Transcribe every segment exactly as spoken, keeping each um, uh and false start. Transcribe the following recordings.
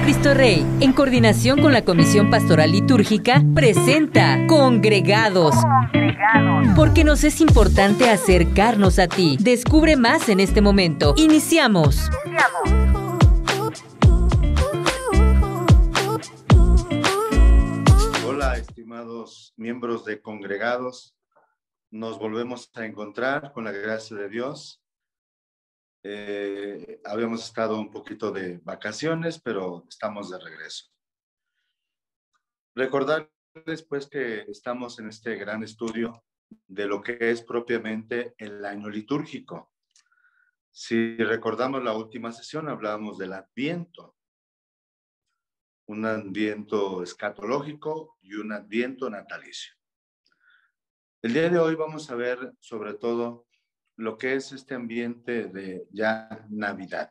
Cristo Rey, en coordinación con la Comisión Pastoral Litúrgica, presenta Congregados. Congregados. Porque nos es importante acercarnos a ti. Descubre más en este momento. Iniciamos. Iniciamos. Hola, estimados miembros de Congregados. Nos volvemos a encontrar con la gracia de Dios. Eh, habíamos estado un poquito de vacaciones, pero estamos de regreso. Recordarles pues que estamos en este gran estudio de lo que es propiamente el año litúrgico. Si recordamos la última sesión, hablábamos del Adviento, un Adviento escatológico y un Adviento natalicio. El día de hoy vamos a ver sobre todo lo que es este ambiente de ya Navidad,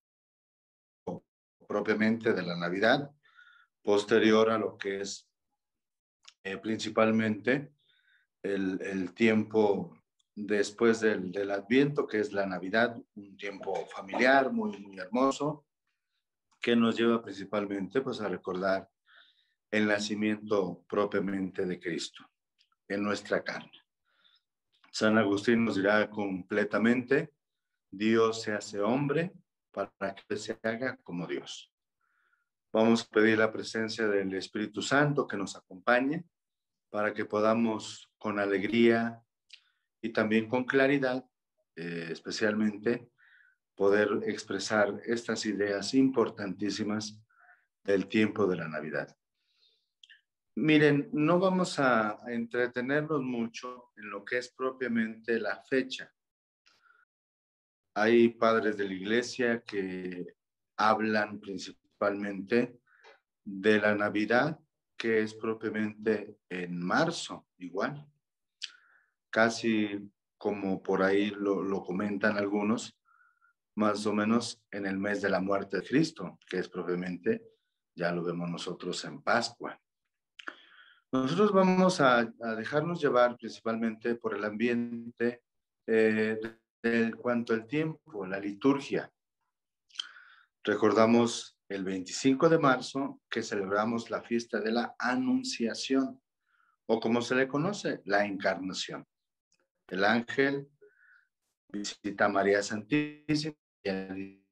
propiamente de la Navidad, posterior a lo que es eh, principalmente el, el tiempo después del, del Adviento, que es la Navidad, un tiempo familiar muy, muy hermoso, que nos lleva principalmente pues, a recordar el nacimiento propiamente de Cristo en nuestra carne. San Agustín nos dirá completamente, Dios se hace hombre para que se haga como Dios. Vamos a pedir la presencia del Espíritu Santo que nos acompañe para que podamos con alegría y también con claridad, eh, especialmente, poder expresar estas ideas importantísimas del tiempo de la Navidad. Miren, no vamos a entretenernos mucho en lo que es propiamente la fecha. Hay padres de la iglesia que hablan principalmente de la Navidad, que es propiamente en marzo, igual. Casi como por ahí lo, lo comentan algunos, más o menos en el mes de la muerte de Cristo, que es propiamente, ya lo vemos nosotros en Pascua. Nosotros vamos a, a dejarnos llevar principalmente por el ambiente eh, en cuanto al tiempo, la liturgia. Recordamos el veinticinco de marzo que celebramos la fiesta de la Anunciación, o como se le conoce, la Encarnación. El ángel visita a María Santísima y al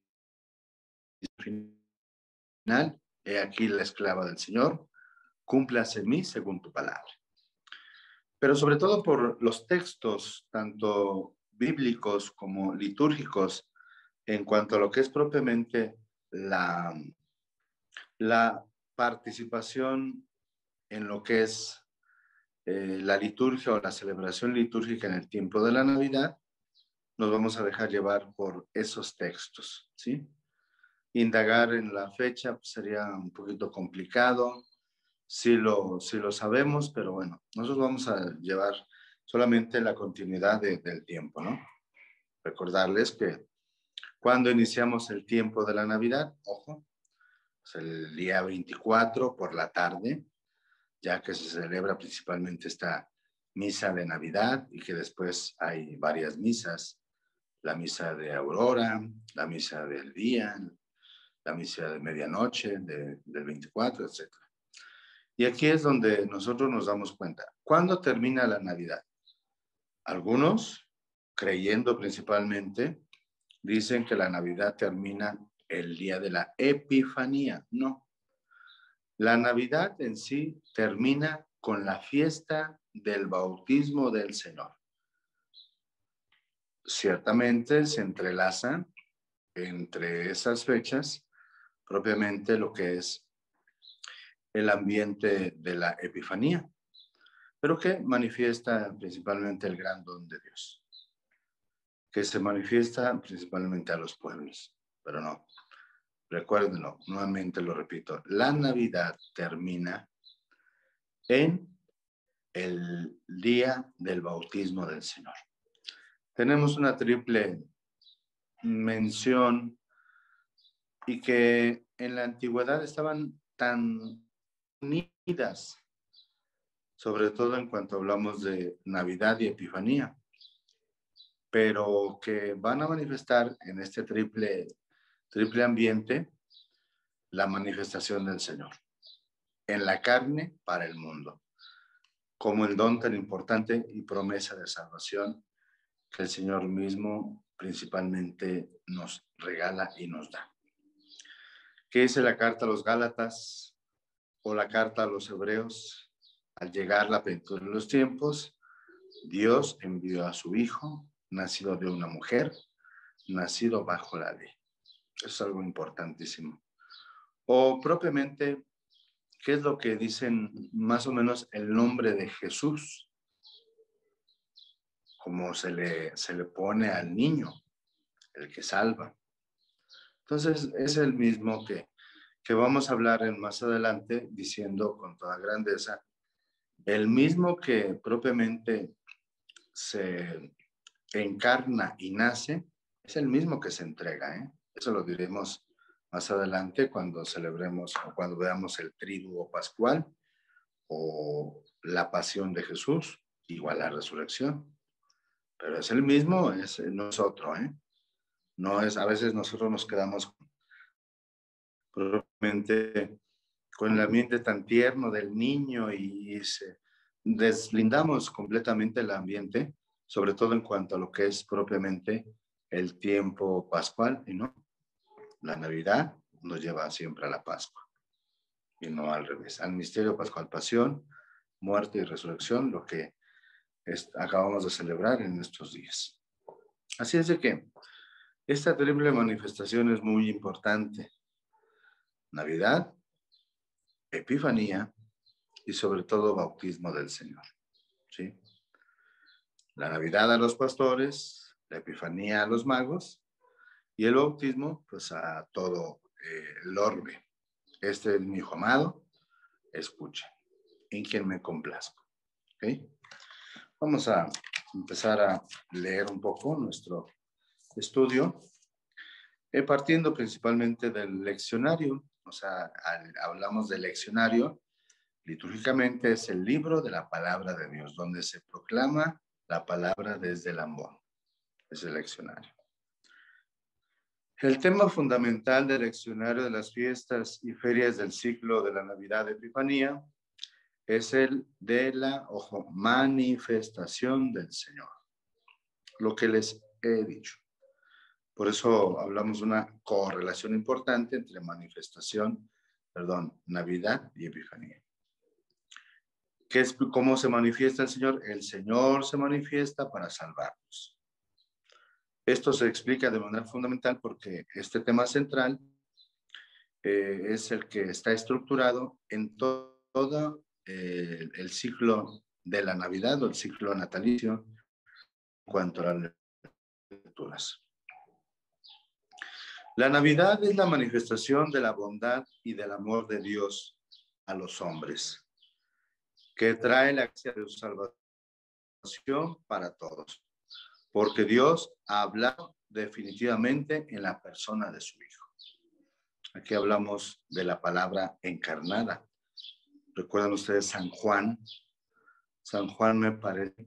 final, he aquí la esclava del Señor, cúmplase en mí según tu palabra. Pero sobre todo por los textos, tanto bíblicos como litúrgicos, en cuanto a lo que es propiamente la, la participación en lo que es eh, la liturgia o la celebración litúrgica en el tiempo de la Navidad, nos vamos a dejar llevar por esos textos, ¿sí? Indagar en la fecha pues, sería un poquito complicado, sí lo, sí lo sabemos, pero bueno, nosotros vamos a llevar solamente la continuidad de, del tiempo, ¿no? Recordarles que cuando iniciamos el tiempo de la Navidad, ojo, es el día veinticuatro por la tarde, ya que se celebra principalmente esta misa de Navidad y que después hay varias misas, la misa de aurora, la misa del día, la misa de medianoche, de, del veinticuatro, etcétera. Y aquí es donde nosotros nos damos cuenta. ¿Cuándo termina la Navidad? Algunos, creyendo principalmente, dicen que la Navidad termina el día de la Epifanía. No. La Navidad en sí termina con la fiesta del bautismo del Señor. Ciertamente se entrelazan entre esas fechas propiamente lo que es el ambiente de la Epifanía, pero que manifiesta principalmente el gran don de Dios, que se manifiesta principalmente a los pueblos, pero no, recuérdenlo, nuevamente lo repito, la Navidad termina en el día del bautismo del Señor. Tenemos una triple mención y que en la antigüedad estaban tan unidas, sobre todo en cuanto hablamos de Navidad y Epifanía, pero que van a manifestar en este triple, triple ambiente la manifestación del Señor en la carne para el mundo, como el don tan importante y promesa de salvación que el Señor mismo principalmente nos regala y nos da. ¿Qué dice la carta a los Gálatas o la carta a los Hebreos? Al llegar la plenitud de los tiempos, Dios envió a su Hijo, nacido de una mujer, nacido bajo la ley. Eso es algo importantísimo. O propiamente, ¿qué es lo que dicen más o menos el nombre de Jesús? Como se le, se le pone al niño, el que salva. Entonces, es el mismo que, que vamos a hablar en más adelante, diciendo con toda grandeza, el mismo que propiamente se encarna y nace, es el mismo que se entrega, ¿eh? Eso lo diremos más adelante cuando celebremos o cuando veamos el Triduo Pascual o la pasión de Jesús, igual la resurrección. Pero es el mismo, es, no es otro, ¿eh? No es, a veces nosotros nos quedamos propiamente con el ambiente tan tierno del niño y, y se, deslindamos completamente el ambiente, sobre todo en cuanto a lo que es propiamente el tiempo pascual, y no, la Navidad nos lleva siempre a la Pascua, y no al revés, al misterio pascual, pasión, muerte y resurrección, lo que es, acabamos de celebrar en estos días. Así es de que esta terrible manifestación es muy importante. Navidad, Epifanía y sobre todo bautismo del Señor, ¿sí? La Navidad a los pastores, la Epifanía a los magos y el bautismo pues a todo eh, el orbe. Este es mi hijo amado, escuchen, en quien me complazco. ¿Okay? Vamos a empezar a leer un poco nuestro estudio, eh, partiendo principalmente del leccionario. O sea, al, hablamos del leccionario, litúrgicamente es el libro de la palabra de Dios, donde se proclama la palabra desde el ambón. Es el leccionario. El tema fundamental del leccionario de las fiestas y ferias del ciclo de la Navidad de Epifanía es el de la, ojo, manifestación del Señor. Lo que les he dicho. Por eso hablamos de una correlación importante entre manifestación, perdón, Navidad y Epifanía. ¿Qué es, cómo se manifiesta el Señor? El Señor se manifiesta para salvarnos. Esto se explica de manera fundamental porque este tema central eh, es el que está estructurado en to todo eh, el ciclo de la Navidad o el ciclo natalicio en cuanto a las lecturas. La Navidad es la manifestación de la bondad y del amor de Dios a los hombres, que trae la gracia de su salvación para todos, porque Dios ha hablado definitivamente en la persona de su Hijo. Aquí hablamos de la palabra encarnada. ¿Recuerdan ustedes San Juan? San Juan me parece,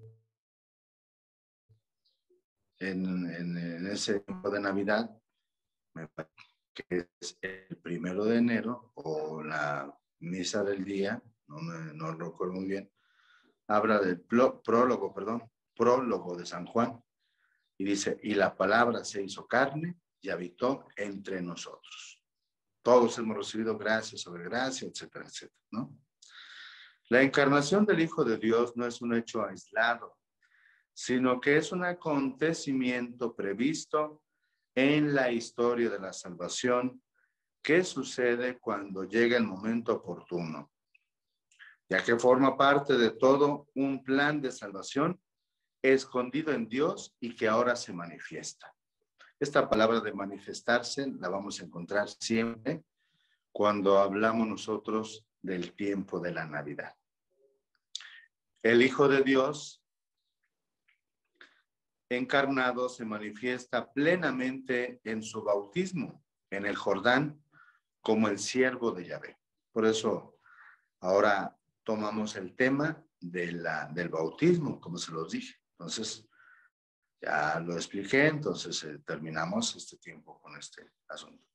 en, en, en ese tiempo de Navidad, me parece que es el primero de enero o la misa del día, no, me, no lo recuerdo muy bien, habla del prólogo, perdón, prólogo de San Juan, y dice, y la palabra se hizo carne y habitó entre nosotros. Todos hemos recibido gracia sobre gracia, etcétera, etcétera, ¿no? La encarnación del Hijo de Dios no es un hecho aislado, sino que es un acontecimiento previsto en la historia de la salvación que sucede cuando llega el momento oportuno, ya que forma parte de todo un plan de salvación escondido en Dios y que ahora se manifiesta. Esta palabra de manifestarse la vamos a encontrar siempre cuando hablamos nosotros del tiempo de la Navidad. El Hijo de Dios encarnado se manifiesta plenamente en su bautismo en el Jordán como el siervo de Yahvé. Por eso ahora tomamos el tema de la, del bautismo, como se los dije. Entonces, ya lo expliqué, entonces eh, terminamos este tiempo con este asunto.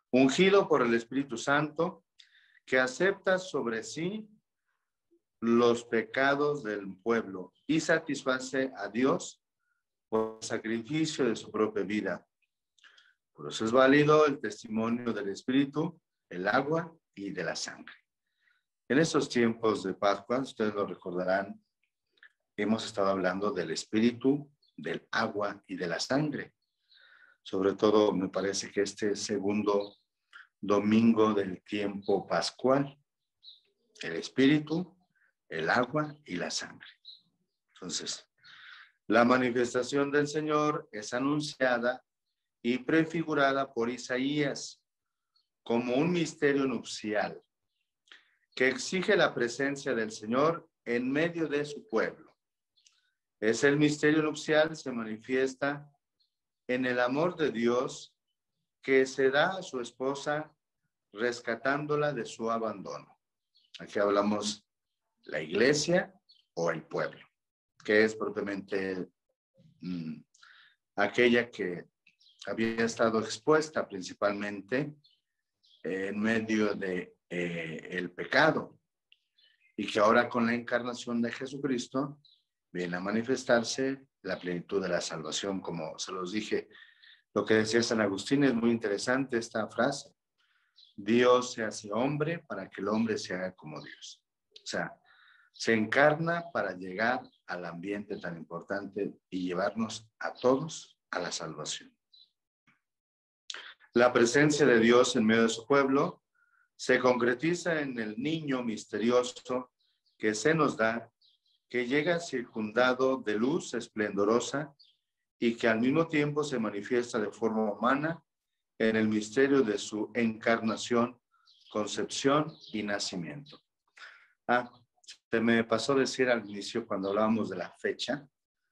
ungido por el Espíritu Santo, que acepta sobre sí los pecados del pueblo y satisface a Dios por el sacrificio de su propia vida. Por eso es válido el testimonio del Espíritu, el agua y de la sangre. En estos tiempos de Pascua, ustedes lo recordarán, hemos estado hablando del Espíritu, del agua y de la sangre. Sobre todo, me parece que este segundo domingo del tiempo pascual, el Espíritu, el agua y la sangre. Entonces, la manifestación del Señor es anunciada y prefigurada por Isaías como un misterio nupcial que exige la presencia del Señor en medio de su pueblo. Es el misterio nupcial, se manifiesta en el amor de Dios que se da a su esposa rescatándola de su abandono. Aquí hablamos la iglesia o el pueblo, que es propiamente mmm, aquella que había estado expuesta principalmente en medio de eh, el pecado y que ahora con la encarnación de Jesucristo viene a manifestarse la plenitud de la salvación. Como se los dije, lo que decía San Agustín es muy interesante esta frase: Dios se hace hombre para que el hombre se haga como Dios. O sea, se encarna para llegar al ambiente tan importante y llevarnos a todos a la salvación. La presencia de Dios en medio de su pueblo se concretiza en el niño misterioso que se nos da, que llega circundado de luz esplendorosa y que al mismo tiempo se manifiesta de forma humana en el misterio de su encarnación, concepción y nacimiento. Ah, se me pasó decir al inicio cuando hablábamos de la fecha.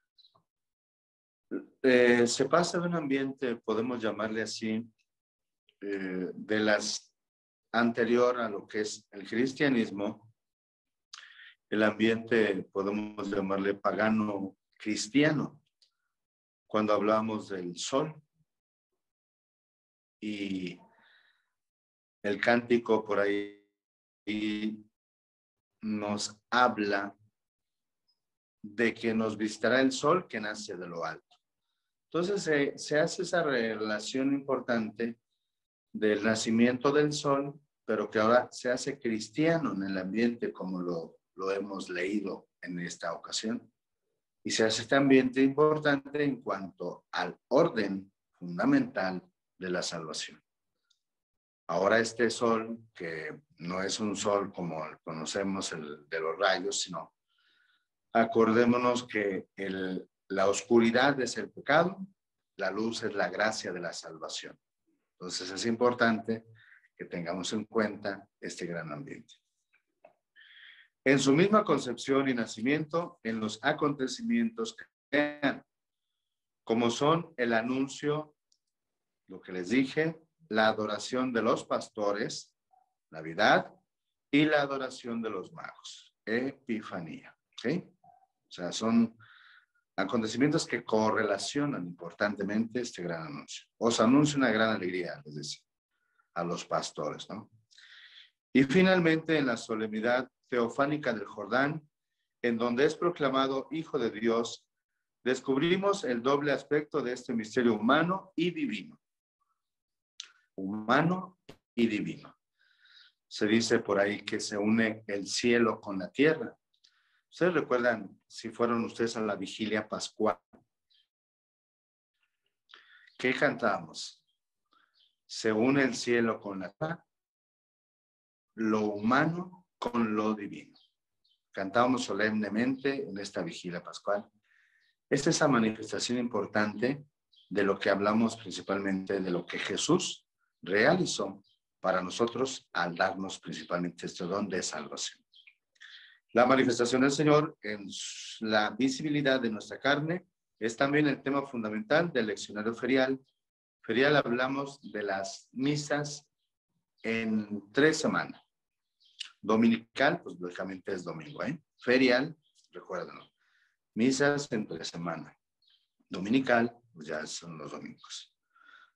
Eh, se pasa de un ambiente, podemos llamarle así, eh, de las anterior a lo que es el cristianismo, el ambiente, podemos llamarle pagano cristiano, cuando hablamos del sol y el cántico por ahí nos habla de que nos visitará el sol que nace de lo alto. Entonces se, se hace esa relación importante del nacimiento del sol, pero que ahora se hace cristiano en el ambiente, como lo, lo hemos leído en esta ocasión. Y se hace este ambiente importante en cuanto al orden fundamental de la salvación. Ahora este sol, que no es un sol como conocemos el de los rayos, sino acordémonos que el, la oscuridad es el pecado, la luz es la gracia de la salvación. Entonces es importante que tengamos en cuenta este gran ambiente. En su misma concepción y nacimiento, en los acontecimientos que sean, como son el anuncio, lo que les dije, la adoración de los pastores, Navidad, y la adoración de los magos, Epifanía. ¿Sí? O sea, son acontecimientos que correlacionan importantemente este gran anuncio. Os anuncio una gran alegría, les decía, a los pastores, ¿no? Y finalmente en la solemnidad teofánica del Jordán, en donde es proclamado Hijo de Dios, descubrimos el doble aspecto de este misterio humano y divino. Humano y divino. Se dice por ahí que se une el cielo con la tierra. Ustedes recuerdan, si fueron ustedes a la vigilia pascual, ¿qué cantábamos? Se une el cielo con la tierra, lo humano con lo divino. Cantábamos solemnemente en esta vigilia pascual. Es esa manifestación importante de lo que hablamos principalmente de lo que Jesús realizó para nosotros al darnos principalmente este don de salvación. La manifestación del Señor en la visibilidad de nuestra carne es también el tema fundamental del leccionario ferial. Ferial hablamos de las misas en tres semanas. Dominical, pues lógicamente es domingo, ¿eh? Ferial, recuérdenlo. Misas entre semana. Dominical, pues ya son los domingos.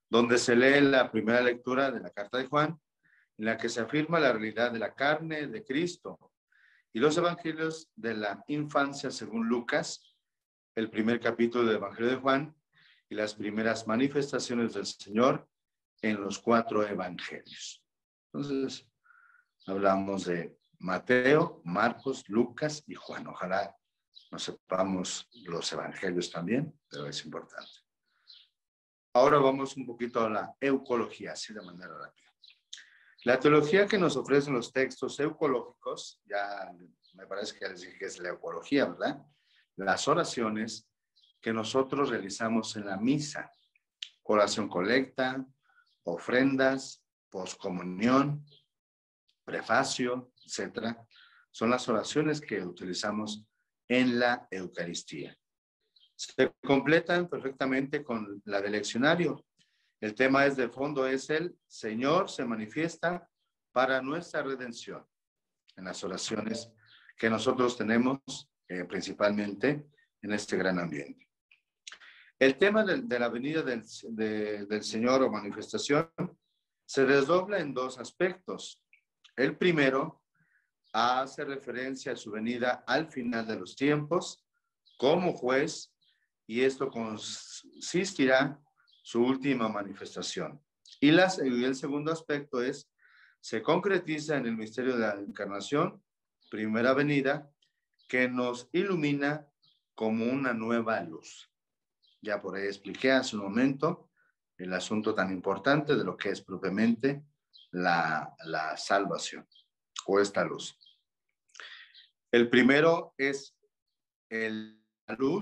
donde se lee la primera lectura de la carta de Juan, en la que se afirma la realidad de la carne de Cristo, y los evangelios de la infancia según Lucas, el primer capítulo del Evangelio de Juan, y las primeras manifestaciones del Señor en los cuatro evangelios. Entonces, hablamos de Mateo, Marcos, Lucas y Juan. Ojalá nos sepamos los evangelios también, pero es importante. Ahora vamos un poquito a la eucología, así de manera rápida. La teología que nos ofrecen los textos eucológicos, ya me parece que ya les dije que es la eucología, ¿verdad? Las oraciones que nosotros realizamos en la misa, oración colecta, ofrendas, poscomunión, prefacio, etcétera, son las oraciones que utilizamos en la Eucaristía. Se completan perfectamente con la del leccionario. El tema es de fondo es el Señor se manifiesta para nuestra redención en las oraciones que nosotros tenemos eh, principalmente en este gran ambiente. El tema de, de la venida del, de, del Señor o manifestación se desdobla en dos aspectos. El primero hace referencia a su venida al final de los tiempos como juez, y esto consistirá su última manifestación. Y, las, y el segundo aspecto es, se concretiza en el misterio de la encarnación, primera venida, que nos ilumina como una nueva luz. Ya por ahí expliqué hace un momento el asunto tan importante de lo que es propiamente la, la salvación o esta luz. El primero es el, la luz,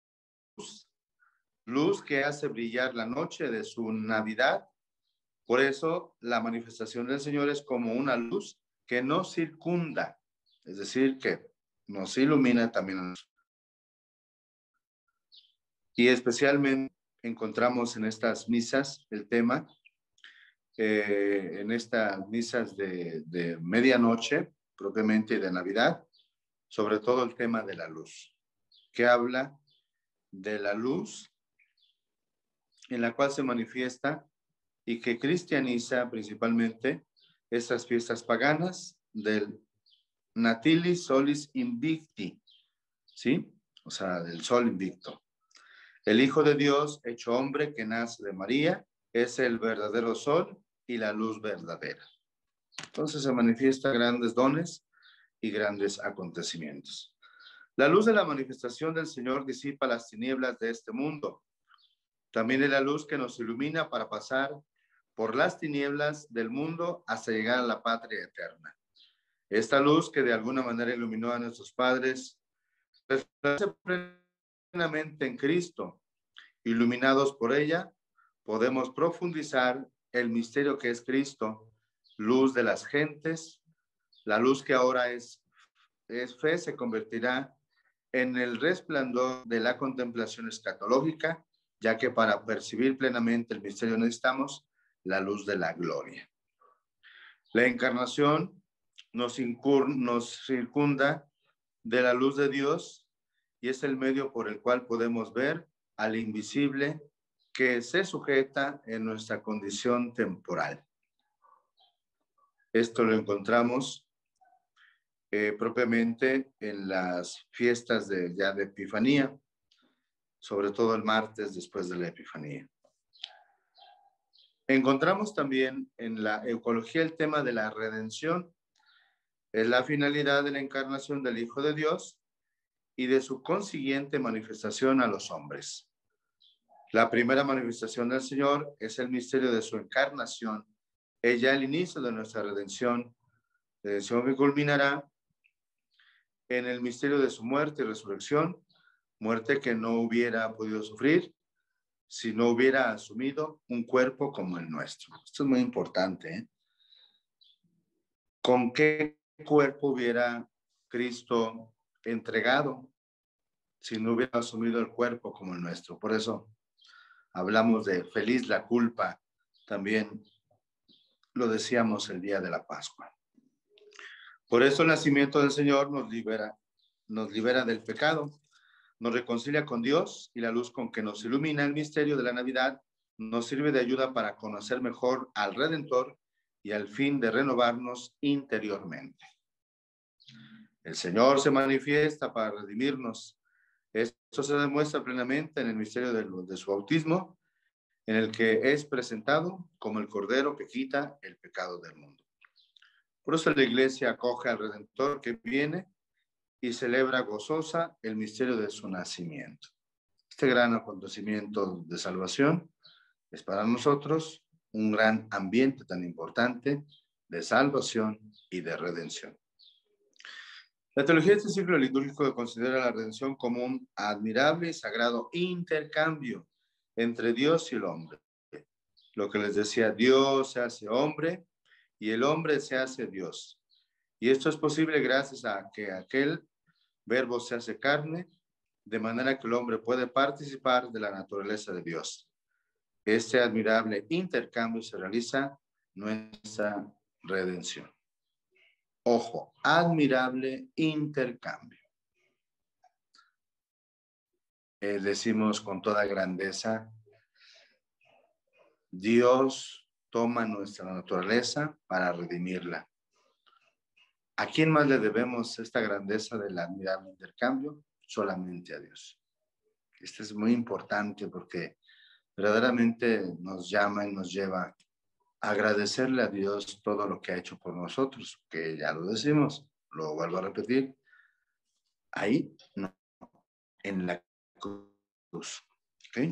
luz que hace brillar la noche de su Navidad. Por eso la manifestación del Señor es como una luz que nos circunda, es decir, que nos ilumina también. Y especialmente encontramos en estas misas el tema, eh, en estas misas de, de medianoche, propiamente de Navidad, sobre todo el tema de la luz, que habla de la luz en la cual se manifiesta y que cristianiza principalmente estas fiestas paganas del Natilis Solis Invicti, ¿sí? O sea, del sol invicto. El Hijo de Dios, hecho hombre que nace de María, es el verdadero sol y la luz verdadera. Entonces se manifiestan grandes dones y grandes acontecimientos. La luz de la manifestación del Señor disipa las tinieblas de este mundo. También es la luz que nos ilumina para pasar por las tinieblas del mundo hasta llegar a la patria eterna. Esta luz que de alguna manera iluminó a nuestros padres, refleja plenamente en Cristo. Iluminados por ella, podemos profundizar el misterio que es Cristo, luz de las gentes. La luz que ahora es, es fe se convertirá en el resplandor de la contemplación escatológica, ya que para percibir plenamente el misterio necesitamos la luz de la gloria. La encarnación nos, incur, nos circunda de la luz de Dios y es el medio por el cual podemos ver al invisible que se sujeta en nuestra condición temporal. Esto lo encontramos eh, propiamente en las fiestas de, ya de Epifanía, sobre todo el martes después de la Epifanía. Encontramos también en la eucología el tema de la redención. Es la finalidad de la encarnación del Hijo de Dios y de su consiguiente manifestación a los hombres. La primera manifestación del Señor es el misterio de su encarnación, es ya el inicio de nuestra redención, redención que culminará en el misterio de su muerte y resurrección, muerte que no hubiera podido sufrir si no hubiera asumido un cuerpo como el nuestro. Esto es muy importante, ¿eh? ¿Con qué cuerpo hubiera Cristo entregado si no hubiera asumido el cuerpo como el nuestro? Por eso hablamos de feliz la culpa, también lo decíamos el día de la Pascua. Por eso el nacimiento del Señor nos libera, nos libera del pecado, nos reconcilia con Dios y la luz con que nos ilumina el misterio de la Navidad nos sirve de ayuda para conocer mejor al Redentor y al fin de renovarnos interiormente. El Señor se manifiesta para redimirnos. Esto se demuestra plenamente en el misterio de, de su bautismo, en el que es presentado como el Cordero que quita el pecado del mundo. Por eso la Iglesia acoge al Redentor que viene y celebra gozosa el misterio de su nacimiento. Este gran acontecimiento de salvación es para nosotros un gran ambiente tan importante de salvación y de redención. La teología de este ciclo litúrgico considera la redención como un admirable y sagrado intercambio entre Dios y el hombre. Lo que les decía, Dios se hace hombre y el hombre se hace Dios. Y esto es posible gracias a que aquel verbo se hace carne, de manera que el hombre puede participar de la naturaleza de Dios. Este admirable intercambio se realiza nuestra redención. Ojo, admirable intercambio. Eh, decimos con toda grandeza, Dios toma nuestra naturaleza para redimirla. ¿A quién más le debemos esta grandeza del admirable intercambio? Solamente a Dios. Esto es muy importante porque verdaderamente nos llama y nos lleva a agradecerle a Dios todo lo que ha hecho por nosotros, que ya lo decimos, lo vuelvo a repetir, ahí no, en la cruz. ¿Okay?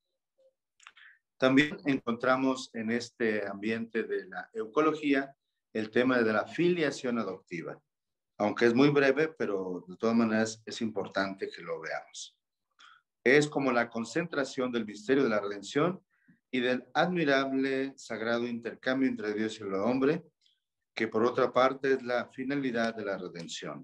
También encontramos en este ambiente de la eucología el tema de la filiación adoptiva, aunque es muy breve, pero de todas maneras es importante que lo veamos. Es como la concentración del misterio de la redención y del admirable sagrado intercambio entre Dios y el hombre, que por otra parte es la finalidad de la redención.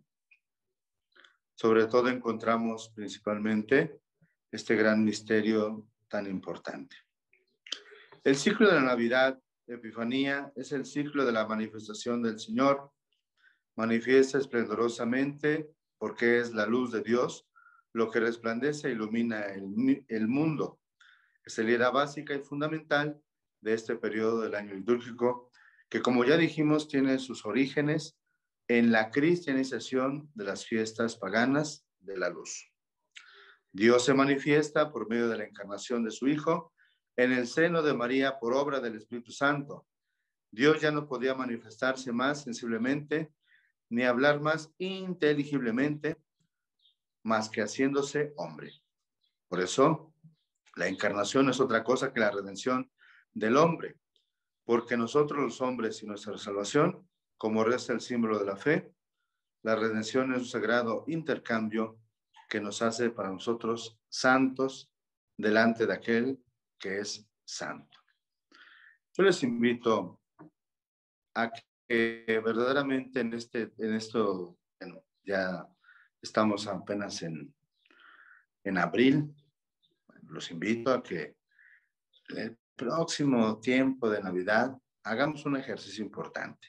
Sobre todo encontramos principalmente este gran misterio tan importante. El ciclo de la Navidad, Epifanía, es el ciclo de la manifestación del Señor. Manifiesta esplendorosamente porque es la luz de Dios, lo que resplandece e ilumina el, el mundo. Es la idea básica y fundamental de este periodo del año litúrgico, que como ya dijimos, tiene sus orígenes en la cristianización de las fiestas paganas de la luz. Dios se manifiesta por medio de la encarnación de su Hijo en el seno de María por obra del Espíritu Santo. Dios ya no podía manifestarse más sensiblemente ni hablar más inteligiblemente, más que haciéndose hombre. Por eso, la encarnación es otra cosa que la redención del hombre, porque nosotros los hombres y nuestra salvación, como reza el símbolo de la fe, la redención es un sagrado intercambio que nos hace para nosotros santos delante de aquel que es santo. Yo les invito a que verdaderamente en, este, en esto, bueno, ya estamos apenas en, en abril, los invito a que el próximo tiempo de Navidad hagamos un ejercicio importante.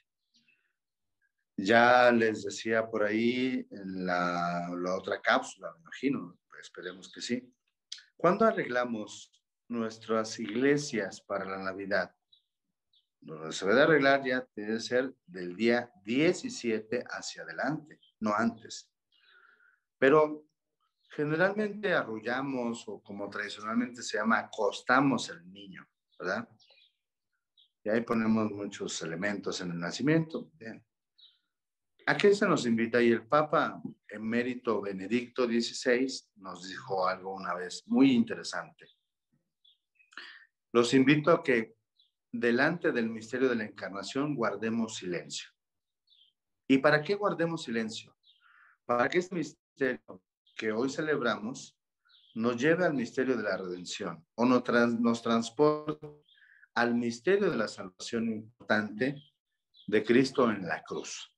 Ya les decía por ahí en la, la otra cápsula, me imagino, pues esperemos que sí. ¿Cuándo arreglamos nuestras iglesias para la Navidad? Lo que se debe arreglar ya debe ser del día diecisiete hacia adelante, no antes. Pero generalmente arrullamos, o como tradicionalmente se llama, acostamos el niño, ¿verdad? Y ahí ponemos muchos elementos en el nacimiento. Bien. ¿A qué se nos invita? Y el Papa Emérito Benedicto dieciséis nos dijo algo una vez muy interesante. Los invito a que delante del misterio de la encarnación guardemos silencio. ¿Y para qué guardemos silencio? Para que este misterio que hoy celebramos nos lleve al misterio de la redención o nos, trans, nos transporte al misterio de la salvación importante de Cristo en la cruz.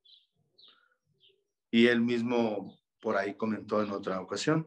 Y él mismo por ahí comentó en otra ocasión,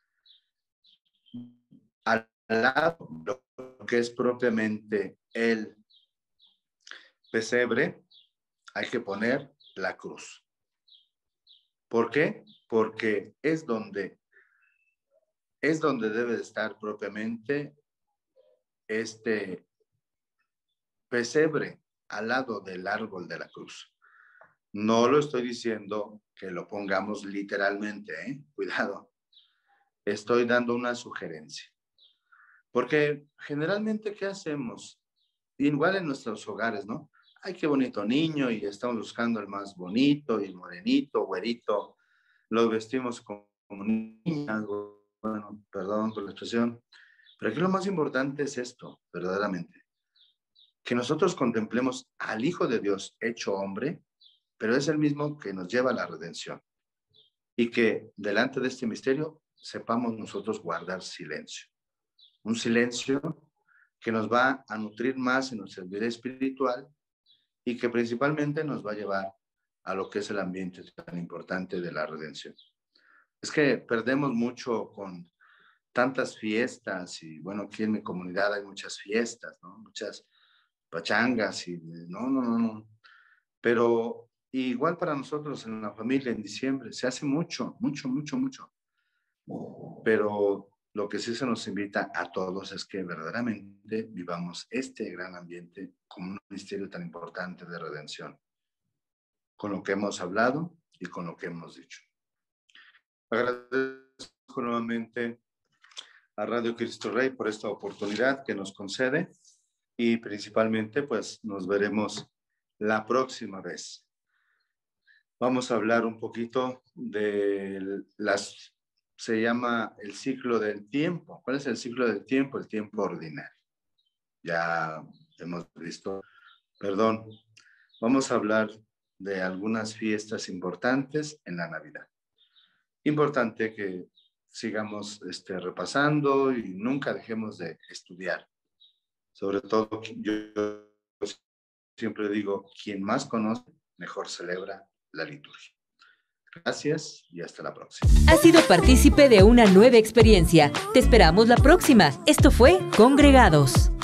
al lado de lo que es propiamente el pesebre, hay que poner la cruz. ¿Por qué? Porque es donde, es donde debe de estar propiamente este pesebre al lado del árbol de la cruz. No lo estoy diciendo que lo pongamos literalmente, ¿eh? Cuidado. Estoy dando una sugerencia. Porque generalmente, ¿qué hacemos? Igual en nuestros hogares, ¿no? Ay, qué bonito niño, y estamos buscando el más bonito y morenito, güerito. Lo vestimos como, como niñas, bueno, perdón por la expresión. Pero aquí lo más importante es esto, verdaderamente. Que nosotros contemplemos al Hijo de Dios hecho hombre, pero es el mismo que nos lleva a la redención. Y que delante de este misterio sepamos nosotros guardar silencio. Un silencio que nos va a nutrir más en nuestra vida espiritual y que principalmente nos va a llevar a lo que es el ambiente tan importante de la redención. Es que perdemos mucho con tantas fiestas y bueno, aquí en mi comunidad hay muchas fiestas, ¿no? Muchas pachangas y no, no, no, no. Pero igual para nosotros en la familia en diciembre se hace mucho, mucho, mucho, mucho. Pero lo que sí se nos invita a todos es que verdaderamente vivamos este gran ambiente como un misterio tan importante de redención, con lo que hemos hablado y con lo que hemos dicho. Agradezco nuevamente a Radio Cristo Rey por esta oportunidad que nos concede y principalmente pues nos veremos la próxima vez. Vamos a hablar un poquito de las, se llama el ciclo del tiempo. ¿Cuál es el ciclo del tiempo? El tiempo ordinario. Ya hemos visto, perdón, vamos a hablar de algunas fiestas importantes en la Navidad. Importante que sigamos este, repasando y nunca dejemos de estudiar. Sobre todo, yo siempre digo, quien más conoce, mejor celebra la liturgia. Gracias y hasta la próxima. Has sido partícipe de una nueva experiencia. Te esperamos la próxima. Esto fue Congregados.